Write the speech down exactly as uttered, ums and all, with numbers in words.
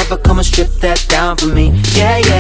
lover, come and strip that down for me. Yeah, yeah.